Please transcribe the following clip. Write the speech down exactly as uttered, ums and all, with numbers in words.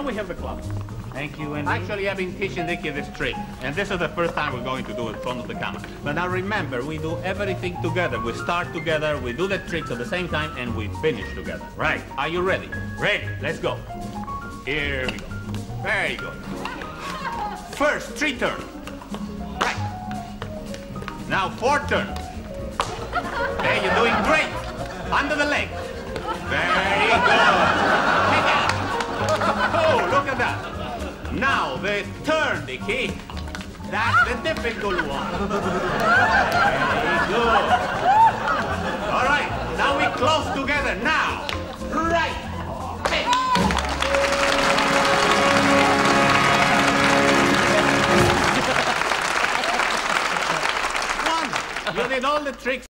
we have the club. Thank you, Andy. Actually, I've been teaching Dickie this trick, and this is the first time we're going to do it in front of the camera. But now remember, we do everything together. We start together, we do the tricks at the same time, and we finish together. Right. Are you ready? Ready. Let's go. Here we go. Very good. First, three turn. Right. Now, four turn. Okay, you're doing great. Under the leg. Very good. Kick out. Oh, look at that. Now, the turn, Dickie. That's the difficult one. Very good. All right, now we close together. Now, right. Hey. One. You did all the tricks.